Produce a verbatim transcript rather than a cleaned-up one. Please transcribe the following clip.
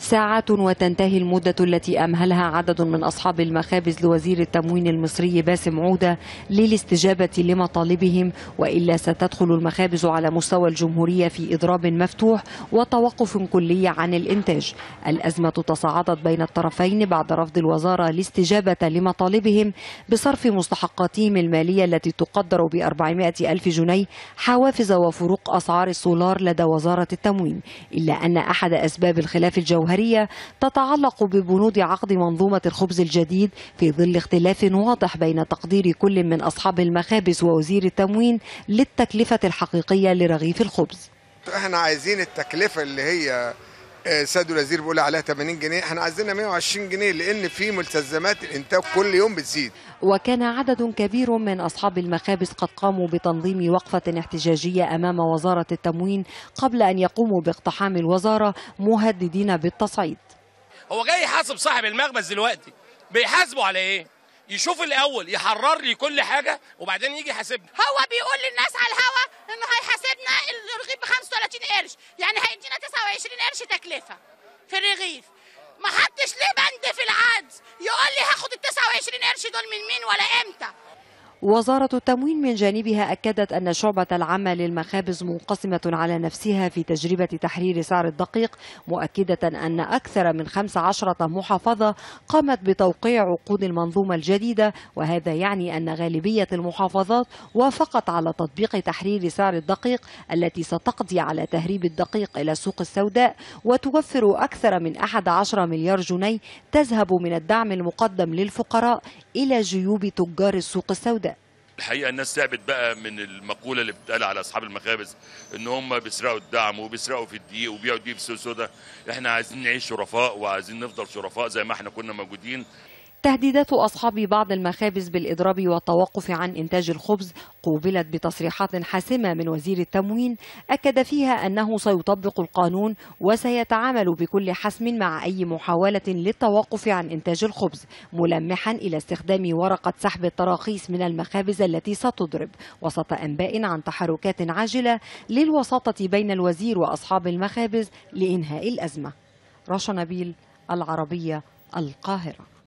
ساعات وتنتهي المدة التي أمهلها عدد من أصحاب المخابز لوزير التموين المصري باسم عودة للاستجابة لمطالبهم، وإلا ستدخل المخابز على مستوى الجمهورية في إضراب مفتوح وتوقف كلي عن الإنتاج. الأزمة تصاعدت بين الطرفين بعد رفض الوزارة الاستجابة لمطالبهم بصرف مستحقاتهم المالية التي تقدر ب أربعمائة ألف جنيه حوافز وفروق أسعار السولار لدى وزارة التموين، إلا أن أحد أسباب الخلاف الجوهري تتعلق ببنود عقد منظومة الخبز الجديد في ظل اختلاف واضح بين تقدير كل من أصحاب المخابز ووزير التموين للتكلفة الحقيقية لرغيف الخبز. احنا عايزين التكلفة اللي هي سيد الوزير بيقول عليها ثمانين جنيه، احنا عايزينها مائة وعشرين جنيه، لأن في ملتزمات الإنتاج كل يوم بتزيد. وكان عدد كبير من أصحاب المخابز قد قاموا بتنظيم وقفة احتجاجية أمام وزارة التموين قبل أن يقوموا باقتحام الوزارة مهددين بالتصعيد. هو جاي يحاسب صاحب المخبز دلوقتي، بيحاسبه على ايه؟ يشوف الاول يحرر لي كل حاجه وبعدين يجي يحاسبني. هو بيقول للناس على الهوا انه هيحاسبنا الرغيف ب خمسة وثلاثين قرش، يعني هيدينا تسعة وعشرين قرش تكلفه في الرغيف. ما حدش ليه بند في العقد يقول لي هاخد ال تسعة وعشرين قرش دول من مين ولا امتى. وزارة التموين من جانبها أكدت أن الشعبة العامة للمخابز منقسمة على نفسها في تجربة تحرير سعر الدقيق، مؤكدة أن أكثر من خمس عشرة محافظة قامت بتوقيع عقود المنظومة الجديدة، وهذا يعني أن غالبية المحافظات وافقت على تطبيق تحرير سعر الدقيق التي ستقضي على تهريب الدقيق إلى السوق السوداء وتوفر أكثر من أحد عشر مليار جنيه تذهب من الدعم المقدم للفقراء إلى جيوب تجار السوق السوداء. الحقيقه الناس تعبت بقى من المقوله اللي بتتقال على اصحاب المخابز ان هم بيسرقوا الدعم وبيسرقوا في الدقيق وبيبيعوا الدقيق في السوق السوداء. احنا عايزين نعيش شرفاء وعايزين نفضل شرفاء زي ما احنا كنا موجودين. تهديدات أصحاب بعض المخابز بالإضراب والتوقف عن إنتاج الخبز قوبلت بتصريحات حاسمة من وزير التموين أكد فيها أنه سيطبق القانون وسيتعامل بكل حسم مع أي محاولة للتوقف عن إنتاج الخبز، ملمحا إلى استخدام ورقة سحب التراخيص من المخابز التي ستضرب، وسط أنباء عن تحركات عاجلة للوساطة بين الوزير وأصحاب المخابز لإنهاء الأزمة. رشا نبيل، العربية، القاهرة.